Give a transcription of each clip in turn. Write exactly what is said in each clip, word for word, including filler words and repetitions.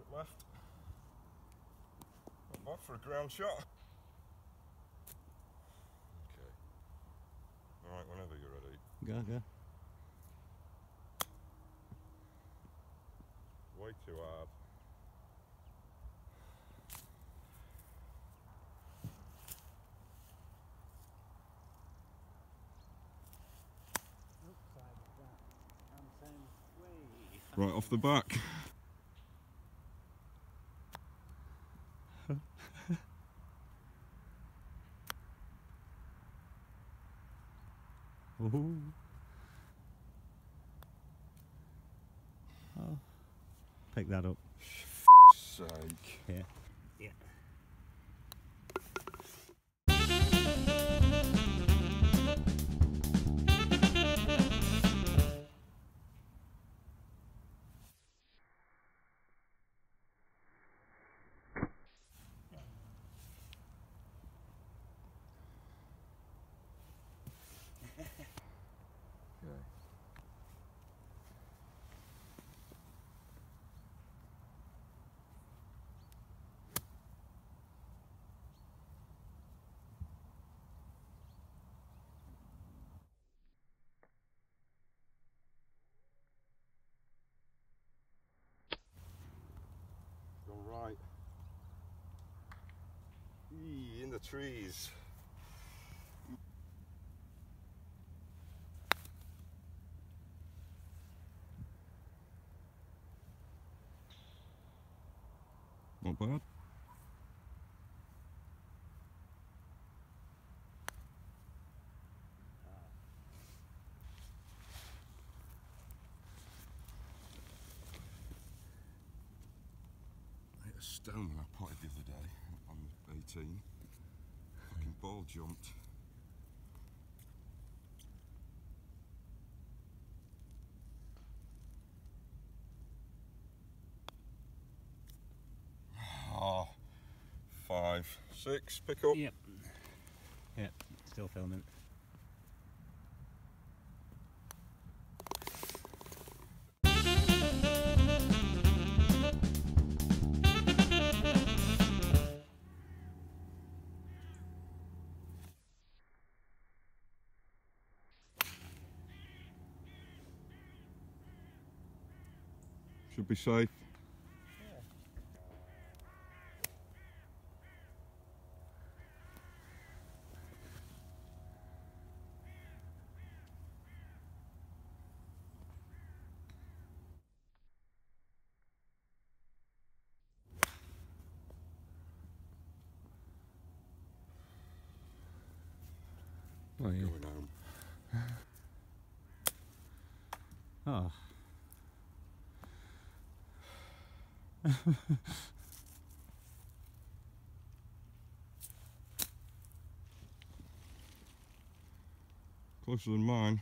left. Not bad for a ground shot. Okay. Alright, whenever you're ready. Go, go. Way too hard. Right off the back. Ooh. Oh, pick that up. For sake. Yeah. Yeah. Go right. Eee, in the trees. Not bad. I hit a stone when I potted the other day on eighteen. Fucking ball jumped. Oh, five, six, pick up. Yep. Yep, still filming. Should be safe. Oh, yeah. Going home. Oh. Closer than mine.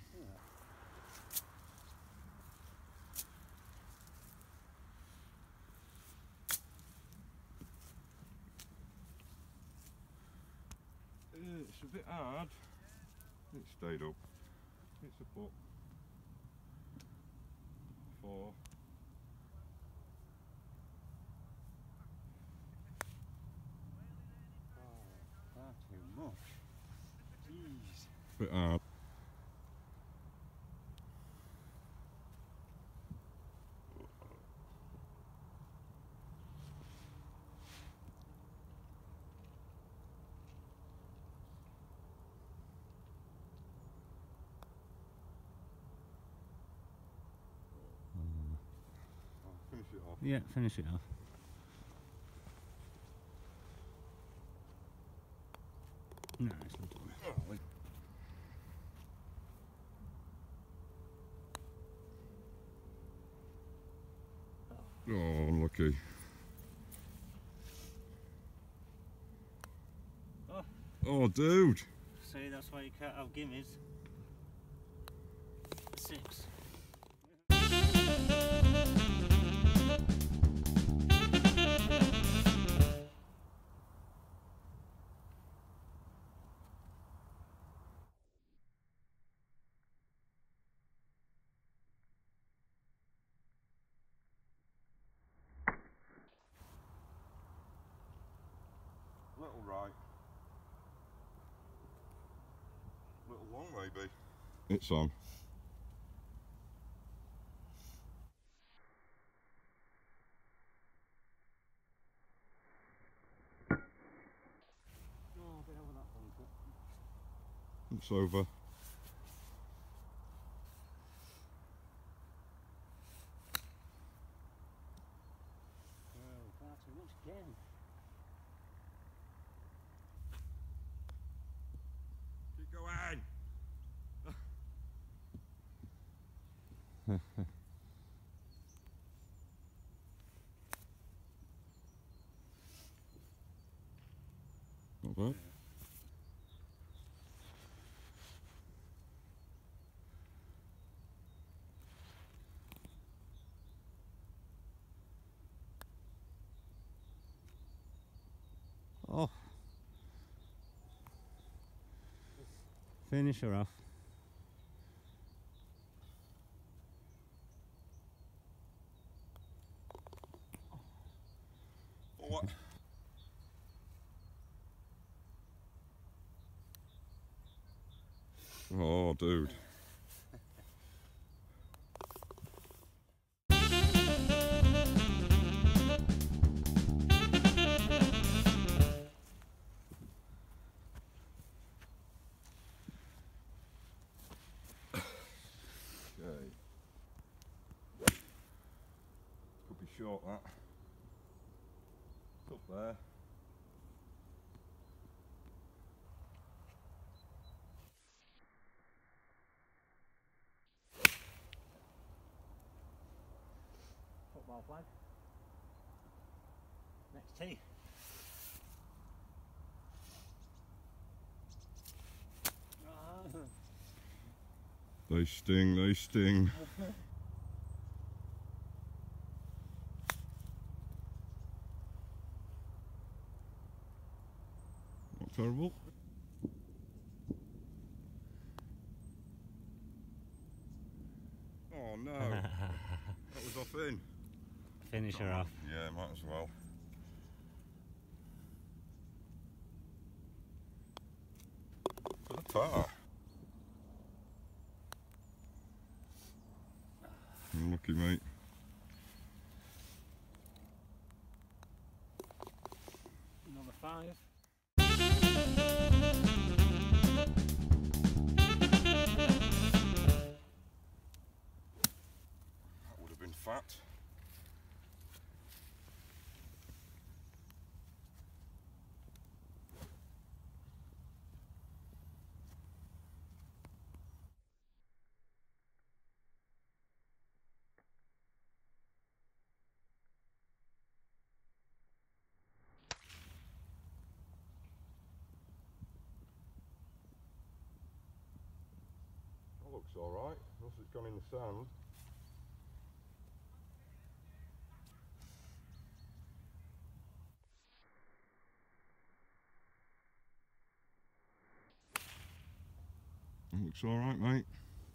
It's a bit hard. It stayed up. It's a putt. Four. Oh, far too much. Jeez. Bit hard. Finish it off. Yeah, finish it off. Nice one. Oh, unlucky. Oh, Oh, dude. see, that's why you can't have gimmies. Six. maybe. It's on. Oh, a bit over that bunker. It's over. Oh, far too much again. Keep going. Not bad. Oh. Finish her off. What? Oh, dude. Okay. Could be short, that. It's up there. Football flag. Next tee. They sting, they sting. Not terrible. Oh no, that was off in. Finish her off. Yeah, might as well. For the par. Unlucky, mate. Another five. That would have been fat. That looks alright, unless it's gone in the sand. That looks alright, mate.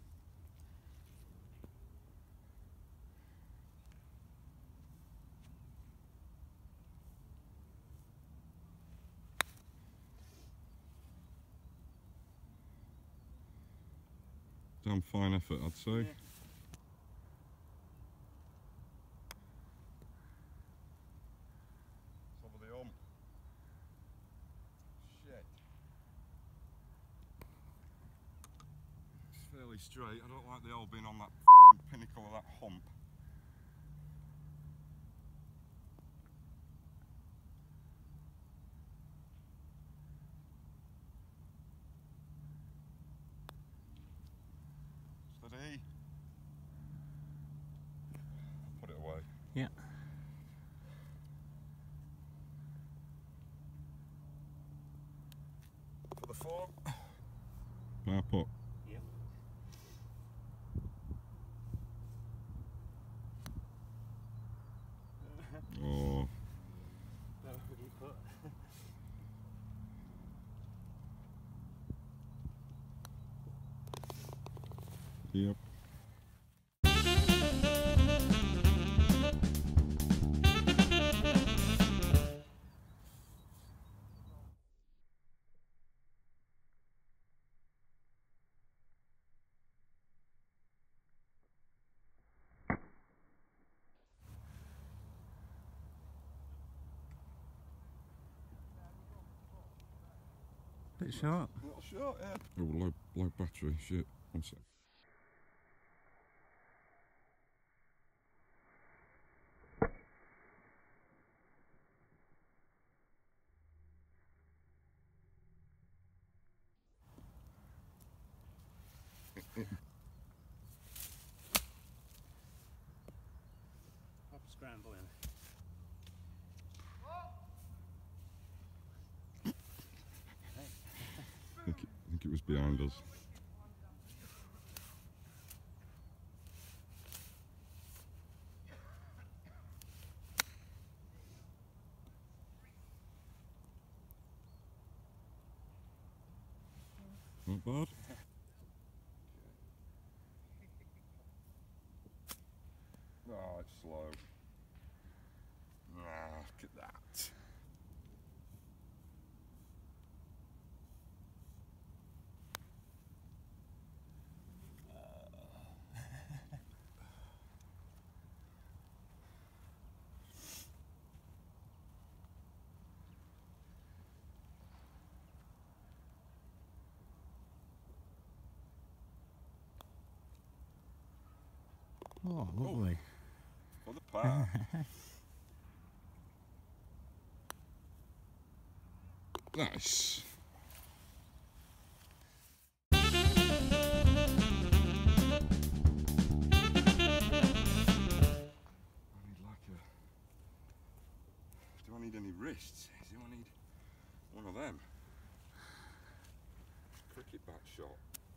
Damn fine effort, I'd say. Yeah. It's over the hump. Shit. It's fairly straight. I don't like the old being on that f***ing pinnacle of that hump. Steady. Put it away. Yeah. For the four. Par putt. Yep. Oh. No, deep putt. Yep. Bit short. A little short, yeah. Oh, low, low battery, shit. One sec. Up scrambling. I think, it, I think it was behind us. Not bad. Oh, it's slow. Ah, look at that. Oh, lovely. For the par. Nice. I need like a... Do I need any wrists? Do I need one of them? Cricket bat shot.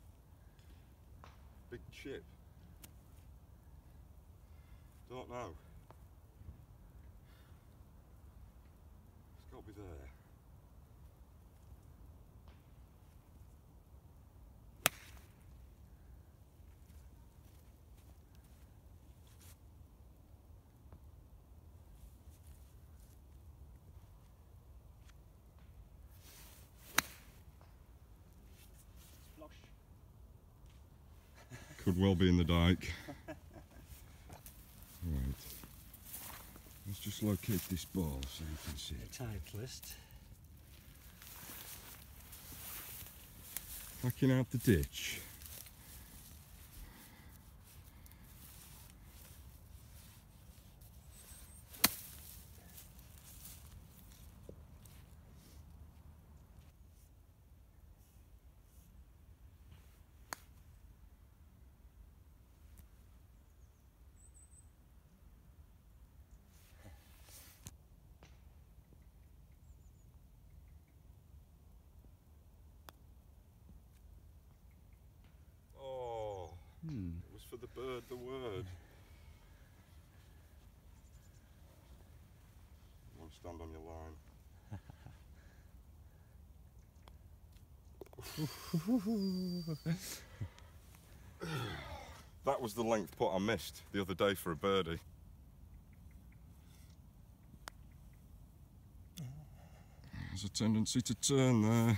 Big chip. Don't know. It's got to be there. Flush. Could well be in the dike. Right. Let's just locate this ball so you can see The it. Titleist. Hacking out the ditch. Oh, Hmm. it was for the bird, the word. You want to stand on your line. That was the length putt I missed the other day for a birdie. There's a tendency to turn there.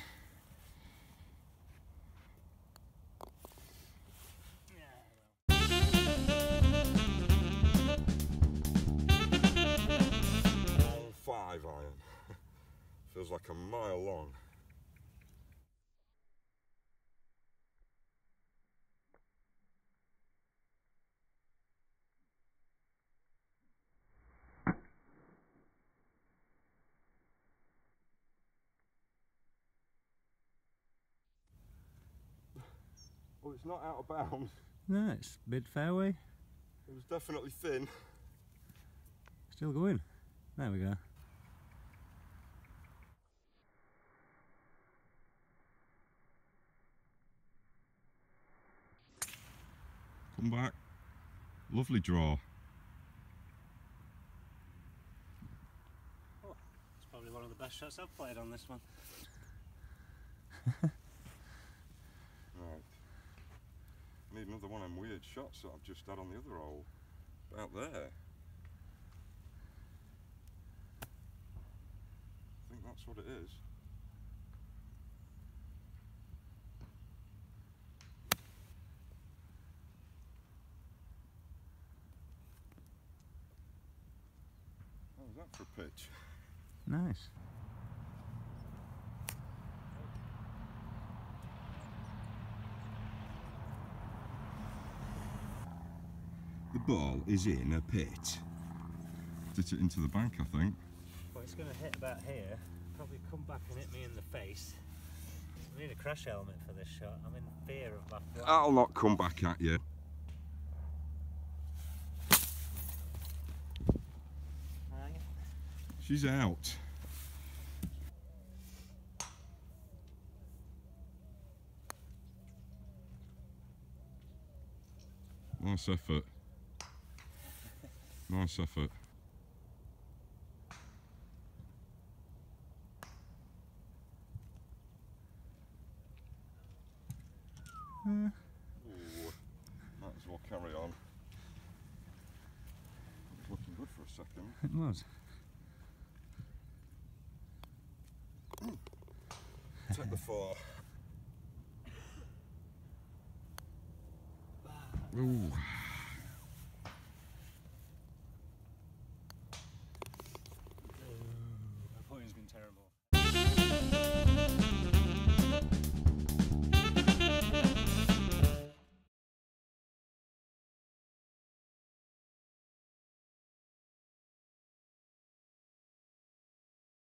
Long five iron. Feels like a mile long. Well, it's not out of bounds. No, it's mid fairway. It was definitely thin. Still going. There we go. Come back. Lovely draw. Oh, it's probably one of the best shots I've played on this one. Right. I need another one of them weird shots that I've just had on the other hole. About there. I think that's what it is. What was that for a pitch? Nice. ball is in a pit. Hit it into the bank, I think. Well, it's going to hit about here. Probably come back and hit me in the face. I need a crash helmet for this shot. I'm in fear of my flat. I'll not come back at you. Aye. She's out. Nice effort. Nice effort. Uh, Ooh, might as well carry on. It's looking good for a second. it was. Take the four. Ooh.